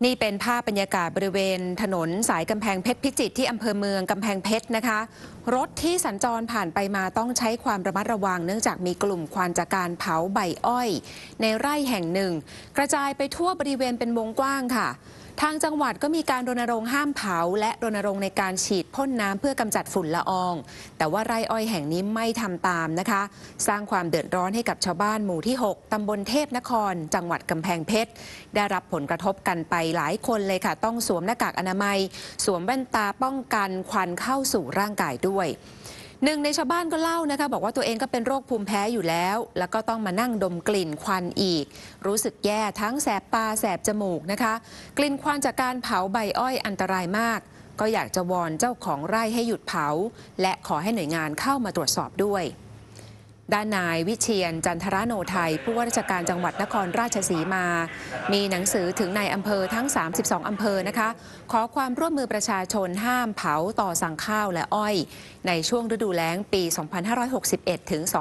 นี่เป็นภาพบรรยากาศบริเวณถนนสายกำแพงเพชรพิจิตรที่อำเภอเมืองกำแพงเพชรนะคะรถที่สัญจรผ่านไปมาต้องใช้ความระมัดระวังเนื่องจากมีกลุ่มควันจากการเผาใบอ้อยในไร่แห่งหนึ่งกระจายไปทั่วบริเวณเป็นวงกว้างค่ะทางจังหวัดก็มีการรณรงค์ห้ามเผาและรณรงค์ในการฉีดพ่นน้ำเพื่อกำจัดฝุ่นละอองแต่ว่าไร่อ้อยแห่งนี้ไม่ทำตามนะคะสร้างความเดือดร้อนให้กับชาวบ้านหมู่ที่ 6 ตำบลเทพนครจังหวัดกำแพงเพชรได้รับผลกระทบกันไปหลายคนเลยค่ะต้องสวมหน้ากากอนามัยสวมแว่นตาป้องกันควันเข้าสู่ร่างกายด้วยหนึ่งในชาวบ้านก็เล่านะคะบอกว่าตัวเองก็เป็นโรคภูมิแพ้อยู่แล้วก็ต้องมานั่งดมกลิ่นควันอีกรู้สึกแย่ทั้งแสบตาแสบจมูกนะคะกลิ่นควันจากการเผาใบอ้อยอันตรายมากก็อยากจะวอนเจ้าของไร่ให้หยุดเผาและขอให้หน่วยงานเข้ามาตรวจสอบด้วยด้านนายวิเชียรจันทรโนไทยผู้ว่าราชการจังหวัดนครราชสีมามีหนังสือถึงนายอำเภอทั้ง32อำเภอนะคะขอความร่วมมือประชาชนห้ามเผาต่อสั่งข้าวและอ้อยในช่วงฤดูแล้งปี 2561 ถึง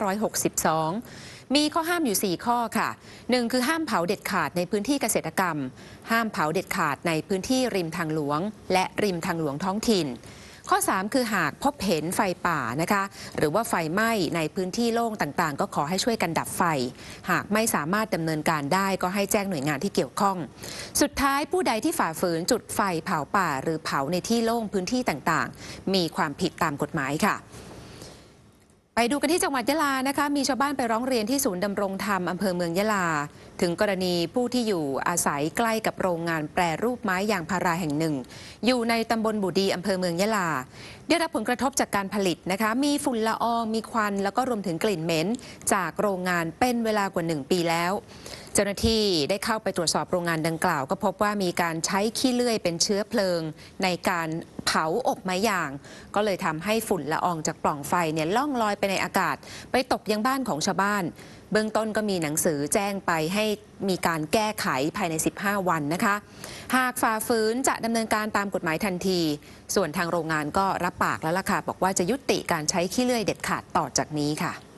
2562 มีข้อห้ามอยู่ 4 ข้อค่ะ 1. คือห้ามเผาเด็ดขาดในพื้นที่เกษตรกรรมห้ามเผาเด็ดขาดในพื้นที่ริมทางหลวงและริมทางหลวงท้องถิ่นข้อ 3 คือหากพบเห็นไฟป่านะคะหรือว่าไฟไหม้ในพื้นที่โล่งต่างๆก็ขอให้ช่วยกันดับไฟหากไม่สามารถดำเนินการได้ก็ให้แจ้งหน่วยงานที่เกี่ยวข้องสุดท้ายผู้ใดที่ฝ่าฝืนจุดไฟเผาป่าหรือเผาในที่โล่งพื้นที่ต่างๆมีความผิดตามกฎหมายค่ะไปดูกันที่จังหวัดยะลานะคะมีชาวบ้านไปร้องเรียนที่ศูนย์ดำรงธรรมอำเภอเมืองยะลาถึงกรณีผู้ที่อยู่อาศัยใกล้กับโรงงานแปรรูปไม้ยางพาราแห่งหนึ่งอยู่ในตำบลบุดีอำเภอเมืองยะลาได้รับผลกระทบจากการผลิตนะคะมีฝุ่นละอองมีควันแล้วก็รวมถึงกลิ่นเหม็นจากโรงงานเป็นเวลากว่า1 ปีแล้วเจ้าหน้าที่ได้เข้าไปตรวจสอบโรงงานดังกล่าวก็พบว่ามีการใช้ขี้เลื่อยเป็นเชื้อเพลิงในการเผาอบไม้ยางก็เลยทำให้ฝุ่นละอองจากปล่องไฟเนี่ยล่องลอยไปในอากาศไปตกยังบ้านของชาวบ้านเบื้องต้นก็มีหนังสือแจ้งไปให้มีการแก้ไขภายใน15 วันนะคะหากฝ่าฝืนจะดำเนินการตามกฎหมายทันทีส่วนทางโรงงานก็รับปากแล้วล่ะค่ะบอกว่าจะยุติการใช้ขี้เลื่อยเด็ดขาดต่อจากนี้ค่ะ